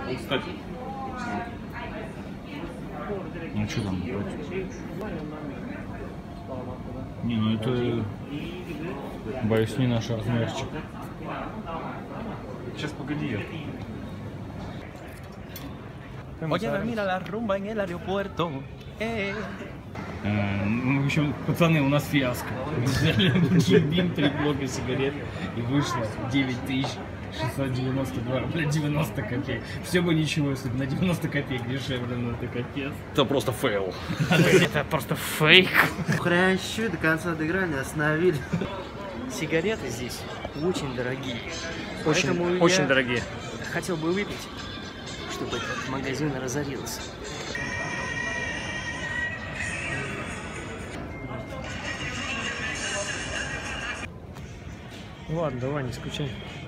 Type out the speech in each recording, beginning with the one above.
Кстати. Ну что там? Не, ну это... Боюсь, не наш размерчик. Сейчас погоди. Oye, mira la rumba en el aeropuerto. Ну, в общем, пацаны, у нас фиаско. Взяли джин, 3 блока сигарет и вышло 9692 рубля 90 копеек. Все бы ничего, если бы на 90 копеек дешевле, но это капец. Это просто фейл. Это просто фейк. Хрящу до конца доиграли, остановили. Сигареты здесь очень дорогие. Очень дорогие. Хотел бы выпить, чтобы этот магазин разорился. Ладно, давай, не скучай.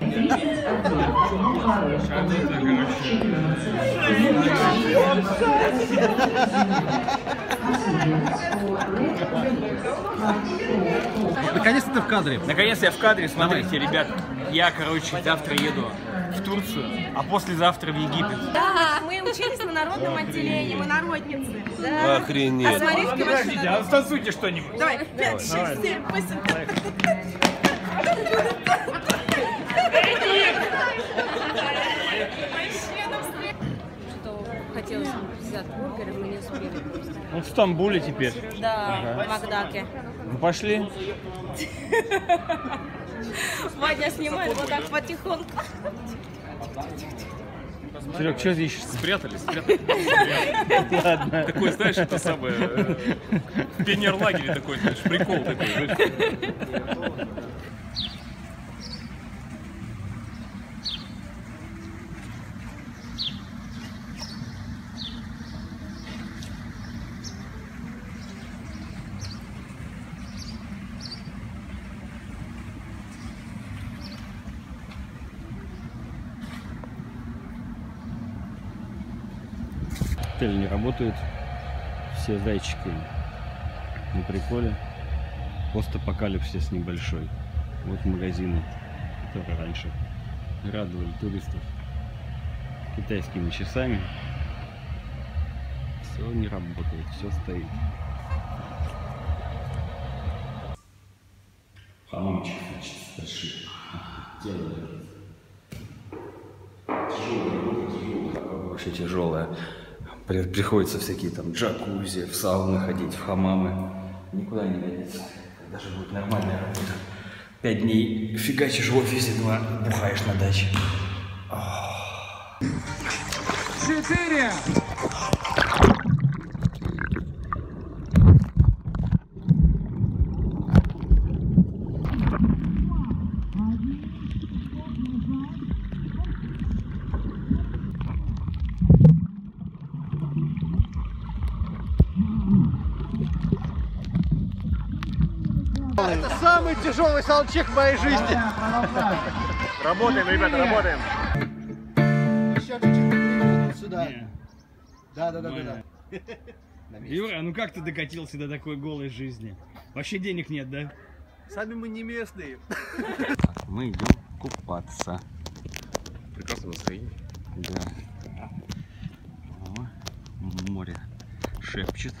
Наконец-то ты в кадре. Наконец я в кадре. Смотрите, ребят, я, короче, завтра еду в Турцию, а послезавтра в Египет. Да, мы учились на народном отделении, мы народницы. Да. Охренеть. Подождите, а станцуйте что-нибудь. Давай, 5, 6, 7, 8. Что хотелось взять бургеры, мы не успели просто. Он в Стамбуле теперь. Да, в Макдаке. Ну пошли. Вадя снимает вот так потихоньку. Серег, что здесь? Спрятались. Ладно. Такой, знаешь, это самое... В пионерлагере такой, знаешь, прикол такой. Отель не работает, все зайчики на приколе, постапокалипсис небольшой. Вот магазины, которые раньше радовали туристов китайскими часами. Все не работает, все стоит. Хамамчик, значит, большие. Делают. Тяжелая, вообще тяжелая. Приходится всякие там джакузи, в сауны ходить, в хамамы. Никуда не годится. Даже будет нормальная работа. 5 дней фигачишь в офисе, 2 бухаешь на даче. 4! Это самый тяжелый саундчек в моей жизни. Работаем, ребята, работаем. Еще чуть-чуть сюда. Да. Юра, ну как ты докатился до такой голой жизни? Вообще денег нет, да? Сами мы не местные. Мы идем купаться. Прекрасное настроение. Да. О, море шепчет.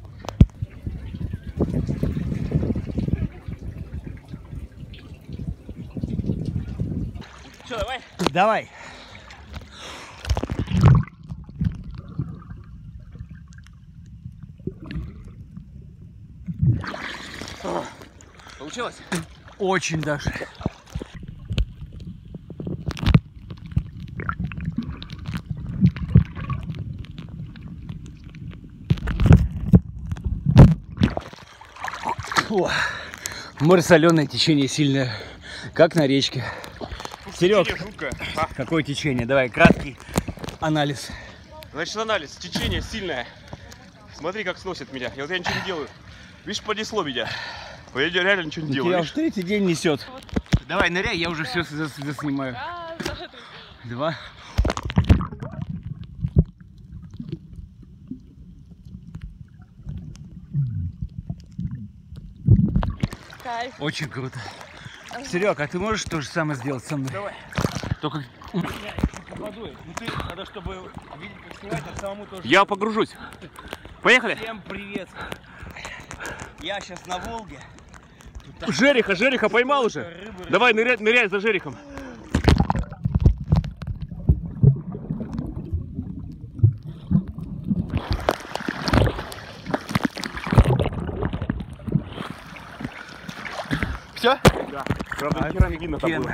Что, давай? Давай. Получилось? Очень даже. О, море соленое, течение сильное, как на речке. Серег, какое течение? Давай, краткий анализ. Значит, анализ. Течение сильное. Смотри, как сносит меня. Я ничего не делаю. Видишь, понесло меня. Я реально ничего не делаю. Тебя уже третий день несет. Давай, ныряй, я уже все заснимаю. 2. Кайф. Очень круто. Серег, а ты можешь то же самое сделать со мной? Давай. Только... водой. Ну ты надо, чтобы видеть, как снимать, а самому тоже. Я погружусь. Поехали. Всем привет. Я сейчас на Волге. Жереха поймал уже. Давай, ныряй за жерехом. Все? Да. Правда, хера не видно там было.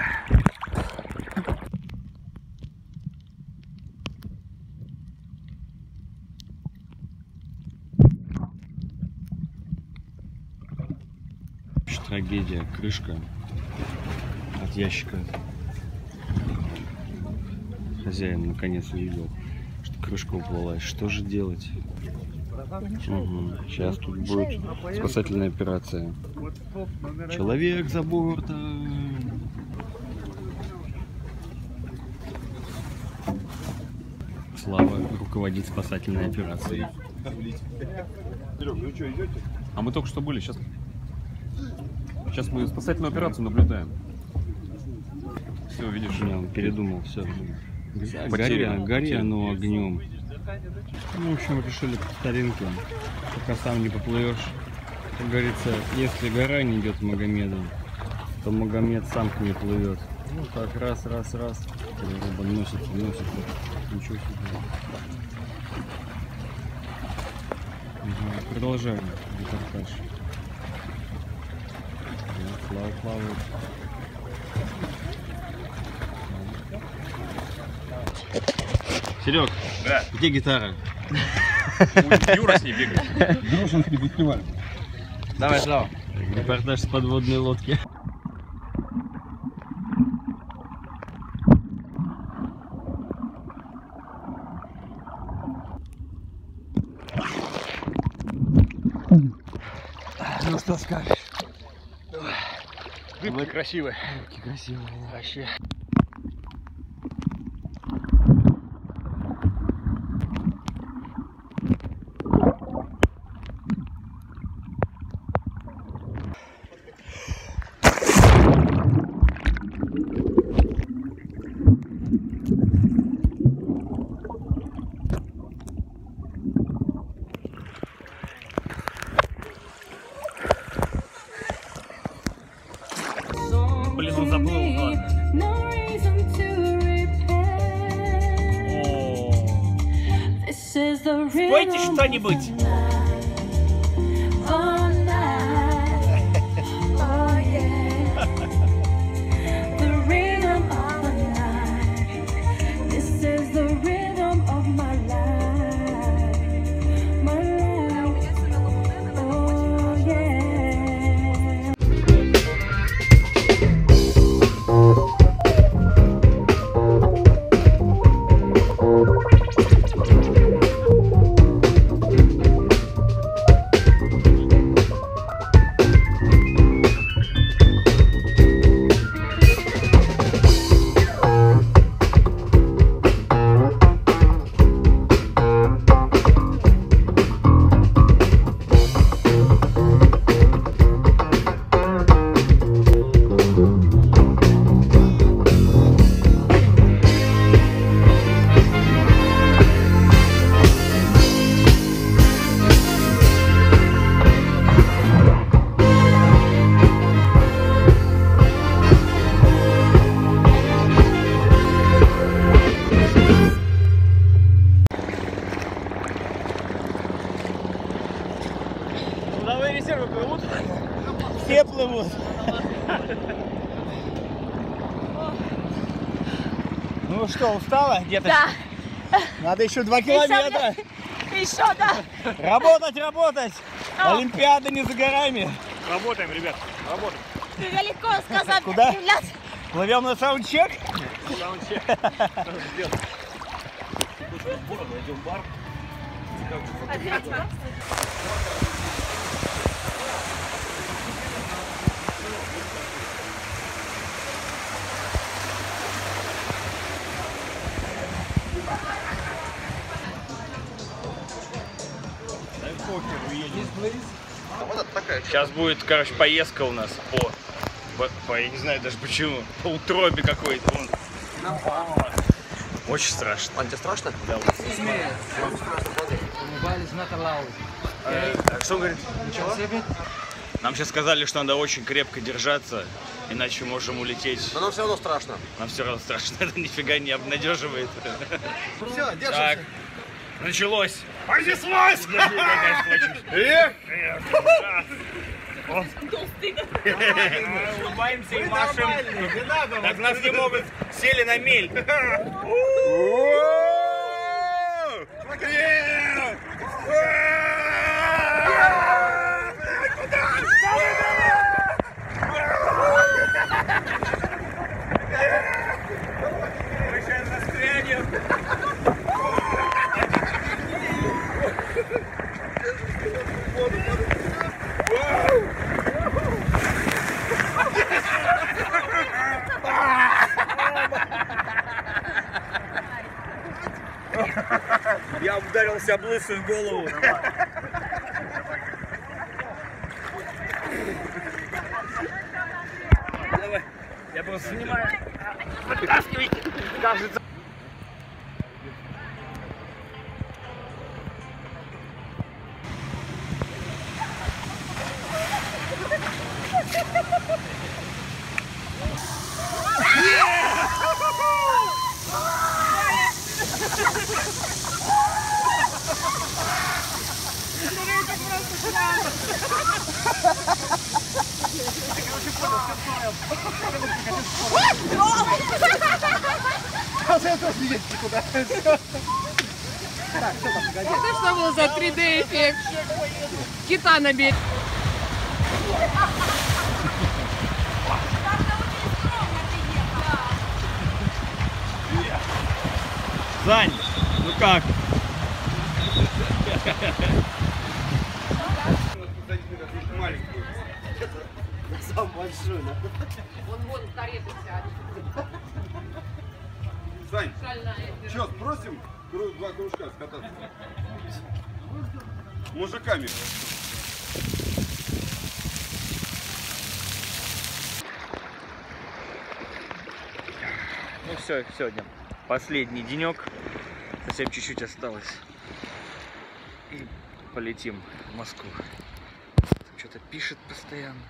Трагедия, крышка от ящика. Хозяин наконец увидел, что крышка уплыла. Что же делать? Сейчас тут будет спасательная операция. Человек за бортом. Слава руководит спасательной операцией. А мы только что были, сейчас мы спасательную операцию наблюдаем. Все, видишь? Не, он передумал, все. Потеряно. Гори оно огнем. Ну, в общем, решили по старинке, пока сам не поплывешь. Как говорится, если гора не идет Магомедом, то Магомед сам к ней плывет. Ну так, раз. И рыба носится. Ничего себе. Продолжаем репортаж. Слава плавает. Серег, Да. где гитара? Юра с ней бегает. Грушинский фестиваль. Давай, Слава. Репортаж с подводной лодки. Ну что скажешь? Рыбки красивые. Рыбки красивые. Вообще. Блин, он заплыл. Спойте что-нибудь. Трудовые резервы плывут? Все плывут. Ну что, устала где-то? Да. Надо еще 2 километра. Еще, да. Работать. Олимпиада не за горами. Работаем, ребят, работаем. Ты легко сказать. Куда? Являться. Плывем на саундчек? Саундчек. Найдем бар. Сейчас будет, короче, поездка у нас по я не знаю даже почему, по утробе какой-то. Очень страшно. Вань, тебе страшно? Да, вот. Что он говорит? Ничего? Нам сейчас сказали, что надо очень крепко держаться, иначе можем улететь. Но нам все равно страшно. Нам все равно страшно, это нифига не обнадеживает. Все, Так, держимся. началось. Понеслось! Улыбаемся и машем. Так нас не могут. Сели на мель. Мы сейчас застрянем. Я ударился об лысую голову. Давай. Я просто снимаю. Вытаскивайте. Кажется. Я тоже не едет никуда. Это что был за 3D эффект? Кита на берег. Сань, ну как? Сам большой, да? Он вон в карету сядет. Сань, что, спросим два кружка скататься? Мужиками. Ну все, сегодня последний денек. Совсем чуть-чуть осталось. И полетим в Москву. Что-то пишет постоянно.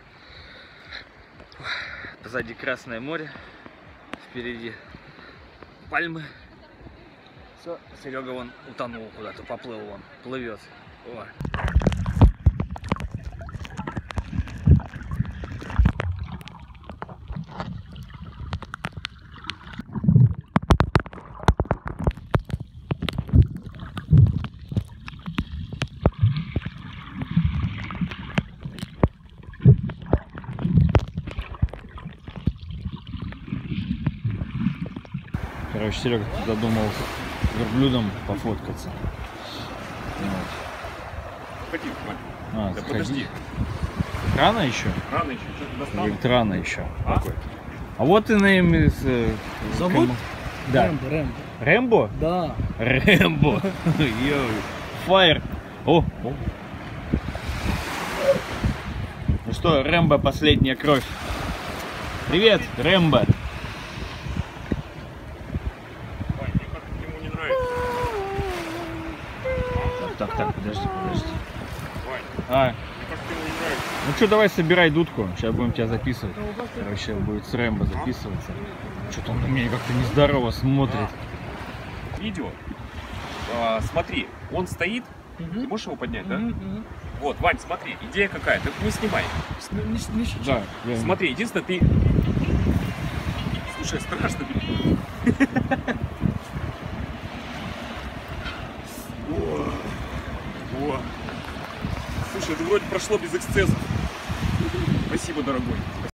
Позади Красное море. Впереди пальмы. Все, Серега вон утонул куда-то, поплыл вон, плывет. О. Короче, Серега задумал верблюдом пофоткаться. Ходи, Вань. А, Да заходи. подожди. Рано еще? Рано еще, что-то достану. Говорит, рано еще. А вот и нейм из... Зовут? Да. Рэмбо. Рэмбо? Да. Рэмбо. Йоу. Фаер. О. Ну что, Рэмбо, последняя кровь. Привет, Рэмбо. Вань, мне как-то ему не нравится. Так, подожди. Вань, А, мне как-то ему не нравится. ну что, давай собирай дудку. Сейчас будем тебя записывать. Короче, будет с Рэмбо записываться. Что-то он на меня как-то нездорово смотрит. Видео. Смотри, он стоит. Ты можешь его поднять, да? Вот, Вань, смотри, идея какая. Ты не снимай. Да, Смотри, единственное, ты... Слушай, страшно. О. Слушай, это вроде прошло без эксцессов. Спасибо, дорогой.